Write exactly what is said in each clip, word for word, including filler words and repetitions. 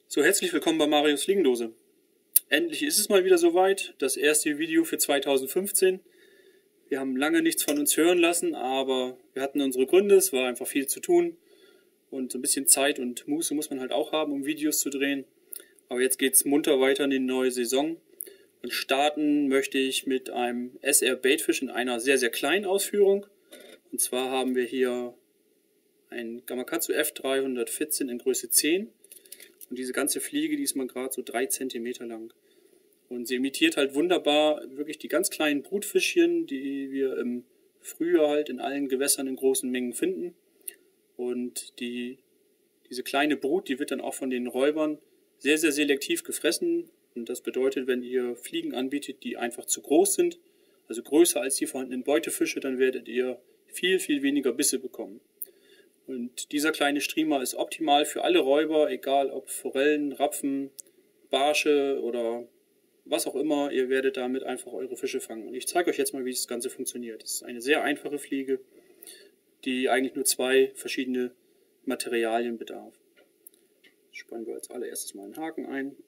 So, herzlich willkommen bei Marius Fliegendose. Endlich ist es mal wieder soweit, das erste Video für zweitausendfünfzehn. Wir haben lange nichts von uns hören lassen, aber wir hatten unsere Gründe, es war einfach viel zu tun. Und so ein bisschen Zeit und Muße muss man halt auch haben, um Videos zu drehen. Aber jetzt geht es munter weiter in die neue Saison. Und starten möchte ich mit einem S R Baitfish in einer sehr, sehr kleinen Ausführung. Und zwar haben wir hier ein Gamakatsu F dreihundertvierzehn in Größe zehn. Und diese ganze Fliege, die ist mal gerade so drei Zentimeter lang. Und sie imitiert halt wunderbar wirklich die ganz kleinen Brutfischchen, die wir im Frühjahr halt in allen Gewässern in großen Mengen finden. Und die, diese kleine Brut, die wird dann auch von den Räubern sehr, sehr selektiv gefressen. Und das bedeutet, wenn ihr Fliegen anbietet, die einfach zu groß sind, also größer als die vorhandenen Beutefische, dann werdet ihr viel, viel weniger Bisse bekommen. Und dieser kleine Streamer ist optimal für alle Räuber, egal ob Forellen, Rapfen, Barsche oder was auch immer. Ihr werdet damit einfach eure Fische fangen. Und ich zeige euch jetzt mal, wie das Ganze funktioniert. Das ist eine sehr einfache Fliege, die eigentlich nur zwei verschiedene Materialien bedarf. Jetzt spannen wir als allererstes mal einen Haken ein.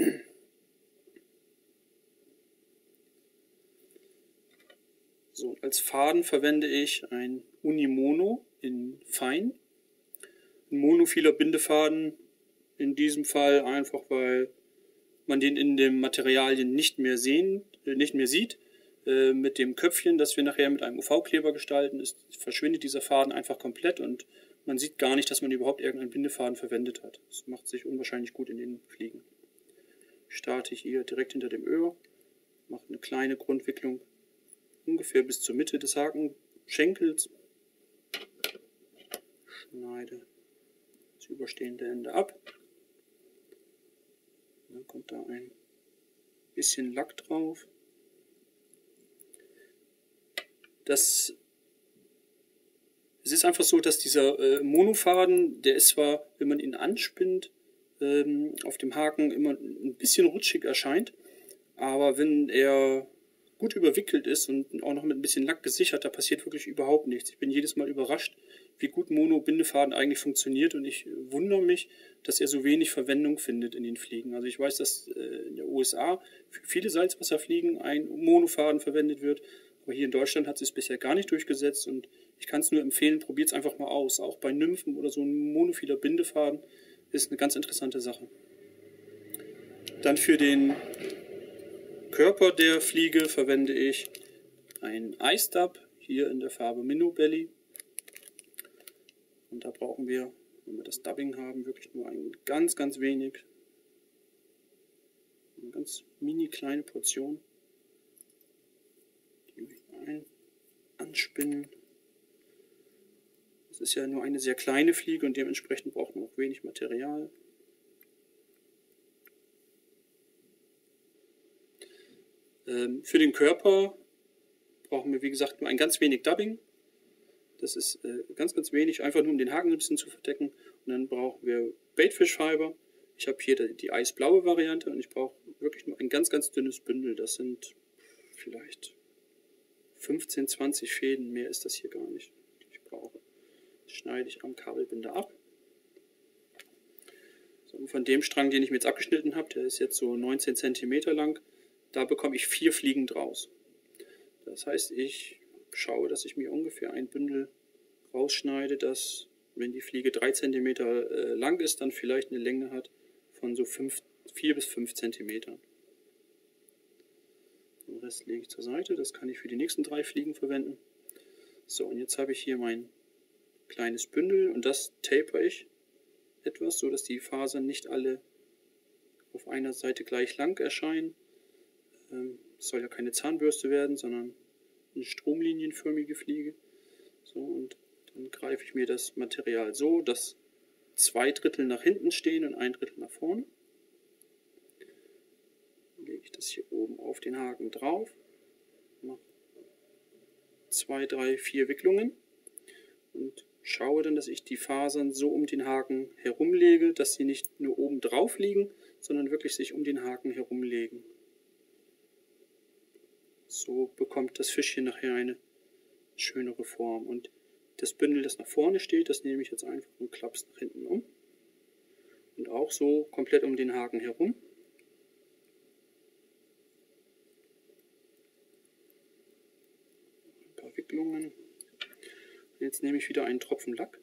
So, als Faden verwende ich ein Unimono in Fein. Ein monophiler Bindefaden, in diesem Fall einfach, weil man den in den Materialien nicht mehr sehen, äh, nicht mehr sieht. Äh, mit dem Köpfchen, das wir nachher mit einem U V-Kleber gestalten, ist, verschwindet dieser Faden einfach komplett und man sieht gar nicht, dass man überhaupt irgendeinen Bindefaden verwendet hat. Das macht sich unwahrscheinlich gut in den Fliegen. Starte ich hier direkt hinter dem Öhr, mache eine kleine Grundwicklung ungefähr bis zur Mitte des Hakenschenkels, schneide das überstehende Ende ab. Dann kommt da ein bisschen Lack drauf. Das, es ist einfach so, dass dieser äh, Monofaden, der ist zwar, wenn man ihn anspinnt, ähm, auf dem Haken immer ein bisschen rutschig erscheint, aber wenn er gut überwickelt ist und auch noch mit ein bisschen Lack gesichert, da passiert wirklich überhaupt nichts. Ich bin jedes Mal überrascht, wie gut Mono-Bindefaden eigentlich funktioniert und ich wundere mich, dass er so wenig Verwendung findet in den Fliegen. Also ich weiß, dass äh, in den U S A für viele Salzwasserfliegen ein Monofaden verwendet wird, aber hier in Deutschland hat es bisher gar nicht durchgesetzt und ich kann es nur empfehlen, probiert es einfach mal aus. Auch bei Nymphen oder so ein monophiler Bindefaden ist eine ganz interessante Sache. Dann für den Körper der Fliege verwende ich ein Ice Dub, hier in der Farbe Minnow Belly. Und da brauchen wir, wenn wir das Dubbing haben, wirklich nur ein ganz, ganz wenig, eine ganz mini kleine Portion. Die ein anspinnen. Das ist ja nur eine sehr kleine Fliege und dementsprechend braucht man auch wenig Material. Für den Körper brauchen wir, wie gesagt, nur ein ganz wenig Dubbing. Das ist äh, ganz, ganz wenig, einfach nur um den Haken ein bisschen zu verdecken. Und dann brauchen wir Baitfish Fiber. Ich habe hier die, die eisblaue Variante und ich brauche wirklich nur ein ganz, ganz dünnes Bündel. Das sind vielleicht fünfzehn, zwanzig Fäden, mehr ist das hier gar nicht, die ich brauche. Das schneide ich am Kabelbinder ab. So, und von dem Strang, den ich mir jetzt abgeschnitten habe, der ist jetzt so neunzehn Zentimeter lang, da bekomme ich vier Fliegen draus. Das heißt, ich schaue, dass ich mir ungefähr ein Bündel rausschneide, das, wenn die Fliege drei Zentimeter äh, lang ist, dann vielleicht eine Länge hat von so vier bis fünf Zentimetern. Den Rest lege ich zur Seite, das kann ich für die nächsten drei Fliegen verwenden. So, und jetzt habe ich hier mein kleines Bündel und das taper ich etwas, so dass die Fasern nicht alle auf einer Seite gleich lang erscheinen. Es soll ja keine Zahnbürste werden, sondern eine stromlinienförmige Fliege. So, und dann greife ich mir das Material so, dass zwei Drittel nach hinten stehen und ein Drittel nach vorne. Dann lege ich das hier oben auf den Haken drauf, mache zwei, drei, vier Wicklungen und schaue dann, dass ich die Fasern so um den Haken herumlege, dass sie nicht nur oben drauf liegen, sondern wirklich sich um den Haken herumlegen. So bekommt das Fischchen nachher eine schönere Form. Und das Bündel, das nach vorne steht, das nehme ich jetzt einfach und klappe es nach hinten um. Und auch so komplett um den Haken herum. Ein paar Wicklungen. Jetzt nehme ich wieder einen Tropfen Lack.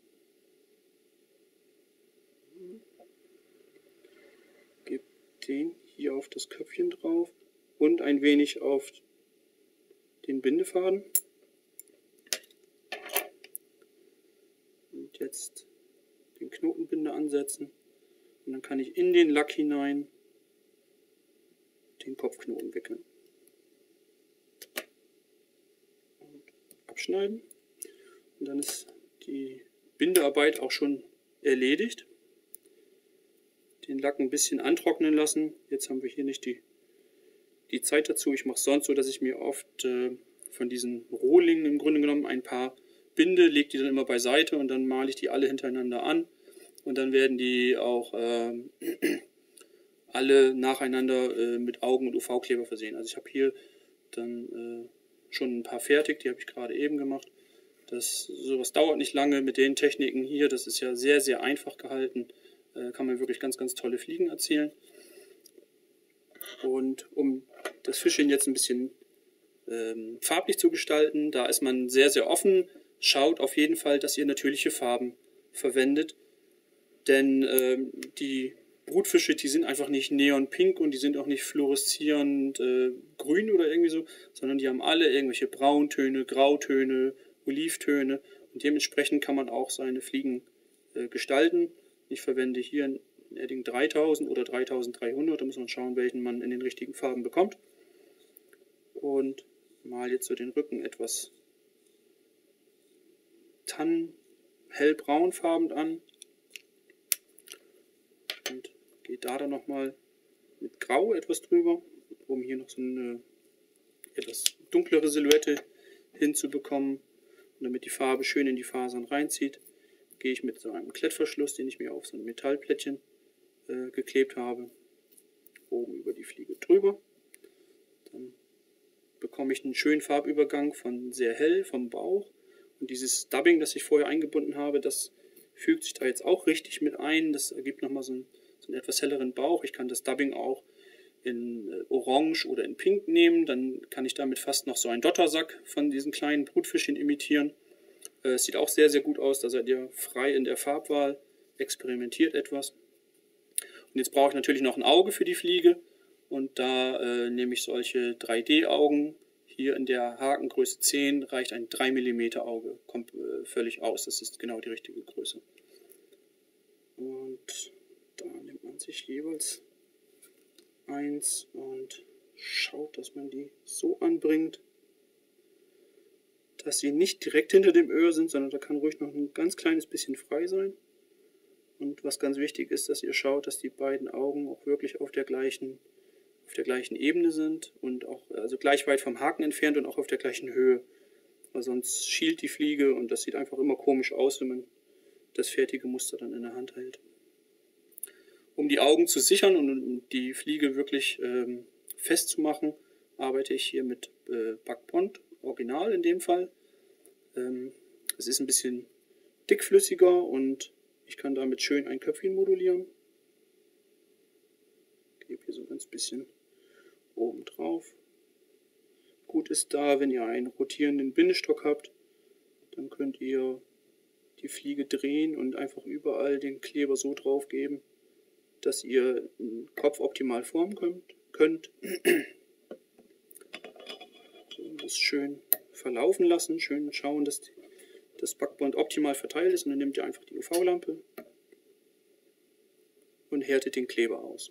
Gebe den hier auf das Köpfchen drauf und ein wenig auf den Bindefaden. Und jetzt den Knotenbinder ansetzen. Und dann kann ich in den Lack hinein den Kopfknoten wickeln. Und abschneiden. Und dann ist die Bindearbeit auch schon erledigt. Den Lack ein bisschen antrocknen lassen. Jetzt haben wir hier nicht die, die Zeit dazu. Ich mache es sonst so, dass ich mir oft äh, von diesen Rohlingen im Grunde genommen ein paar binde, lege die dann immer beiseite und dann male ich die alle hintereinander an. Und dann werden die auch äh, alle nacheinander äh, mit Augen- und U V-Kleber versehen. Also ich habe hier dann äh, schon ein paar fertig, die habe ich gerade eben gemacht. Das, sowas dauert nicht lange mit den Techniken hier, das ist ja sehr, sehr einfach gehalten. Äh, kann man wirklich ganz, ganz tolle Fliegen erzielen. Und um das Fischchen jetzt ein bisschen ähm, farblich zu gestalten, da ist man sehr, sehr offen. Schaut auf jeden Fall, dass ihr natürliche Farben verwendet. Denn ähm, die Brutfische, die sind einfach nicht neonpink und die sind auch nicht fluoreszierend äh, grün oder irgendwie so, sondern die haben alle irgendwelche Brauntöne, Grautöne, Olivtöne und dementsprechend kann man auch seine Fliegen äh, gestalten. Ich verwende hier ein Edding dreitausend oder dreitausenddreihundert, da muss man schauen, welchen man in den richtigen Farben bekommt. Und mal jetzt so den Rücken etwas Tannen hellbraunfarben an. Und gehe da dann nochmal mit Grau etwas drüber, um hier noch so eine etwas dunklere Silhouette hinzubekommen. Und damit die Farbe schön in die Fasern reinzieht, gehe ich mit so einem Klettverschluss, den ich mir auf so ein Metallplättchen äh, geklebt habe, oben über die Fliege drüber. Dann bekomme ich einen schönen Farbübergang von sehr hell vom Bauch. Und dieses Dubbing, das ich vorher eingebunden habe, das fügt sich da jetzt auch richtig mit ein. Das ergibt nochmal so einen, so einen etwas helleren Bauch. Ich kann das Dubbing auch in äh, Orange oder in Pink nehmen. Dann kann ich damit fast noch so einen Dottersack von diesen kleinen Brutfischchen imitieren. Äh, es sieht auch sehr, sehr gut aus. Da seid ihr frei in der Farbwahl. Experimentiert etwas. Und jetzt brauche ich natürlich noch ein Auge für die Fliege. Und da äh, nehme ich solche drei D Augen. Hier in der Hakengröße zehn reicht ein drei Millimeter Auge, kommt äh, völlig aus, das ist genau die richtige Größe. Und da nimmt man sich jeweils eins und schaut, dass man die so anbringt, dass sie nicht direkt hinter dem Öhr sind, sondern da kann ruhig noch ein ganz kleines bisschen frei sein. Und was ganz wichtig ist, dass ihr schaut, dass die beiden Augen auch wirklich auf der gleichen auf der gleichen Ebene sind und auch also gleich weit vom Haken entfernt und auch auf der gleichen Höhe. Weil sonst schielt die Fliege und das sieht einfach immer komisch aus, wenn man das fertige Muster dann in der Hand hält. Um die Augen zu sichern und um die Fliege wirklich ähm, festzumachen, arbeite ich hier mit äh, Buck Bond, Original in dem Fall. Ähm, es ist ein bisschen dickflüssiger und ich kann damit schön ein Köpfchen modulieren. Ich gebe hier so ein ganz bisschen oben drauf. Gut ist da, wenn ihr einen rotierenden Bindestock habt, dann könnt ihr die Fliege drehen und einfach überall den Kleber so drauf geben, dass ihr den Kopf optimal formen könnt. könnt. So, das schön verlaufen lassen, schön schauen, dass das Backbond optimal verteilt ist und dann nehmt ihr einfach die U V-Lampe und härtet den Kleber aus.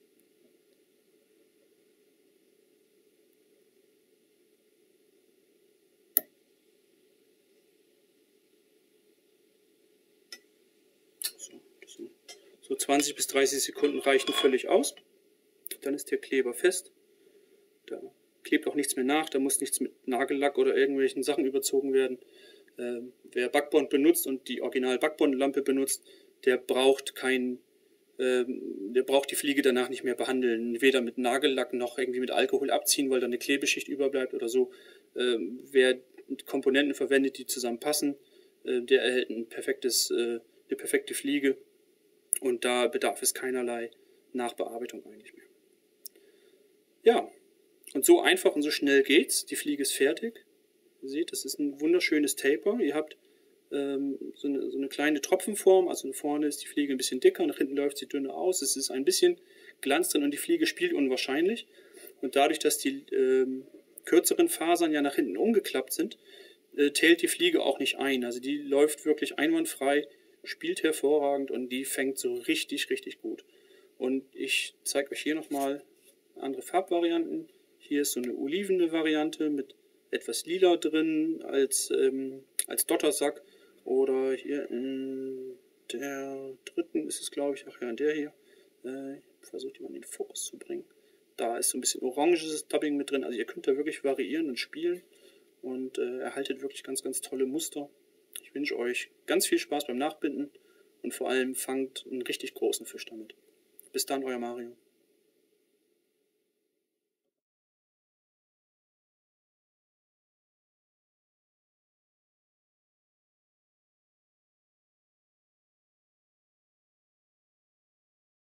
So zwanzig bis dreißig Sekunden reichen völlig aus. Dann ist der Kleber fest. Da klebt auch nichts mehr nach, da muss nichts mit Nagellack oder irgendwelchen Sachen überzogen werden. Ähm, wer Backbond benutzt und die Original Backbond-Lampe benutzt, der braucht kein, ähm, der braucht die Fliege danach nicht mehr behandeln. Weder mit Nagellack noch irgendwie mit Alkohol abziehen, weil dann eine Klebeschicht überbleibt oder so. Ähm, wer Komponenten verwendet, die zusammenpassen, äh, der erhält ein perfektes, äh, eine perfekte Fliege. Und da bedarf es keinerlei Nachbearbeitung eigentlich mehr. Ja, und so einfach und so schnell geht's. Die Fliege ist fertig. Ihr seht, das ist ein wunderschönes Taper. Ihr habt ähm, so, eine, so eine kleine Tropfenform, also vorne ist die Fliege ein bisschen dicker, nach hinten läuft sie dünner aus. Es ist ein bisschen Glanz drin und die Fliege spielt unwahrscheinlich. Und dadurch, dass die ähm, kürzeren Fasern ja nach hinten umgeklappt sind, äh, tält die Fliege auch nicht ein. Also die läuft wirklich einwandfrei, spielt hervorragend und die fängt so richtig, richtig gut. Und ich zeige euch hier nochmal andere Farbvarianten. Hier ist so eine olivene Variante mit etwas lila drin als, ähm, als Dottersack. Oder hier in der dritten ist es, glaube ich, ach ja, in der hier. Äh, versucht jemand in den Fokus zu bringen. Da ist so ein bisschen oranges Dubbing mit drin. Also ihr könnt da wirklich variieren und spielen. Und äh, erhaltet wirklich ganz, ganz tolle Muster. Ich wünsche euch ganz viel Spaß beim Nachbinden. Und vor allem fangt einen richtig großen Fisch damit. Bis dann, euer Mario.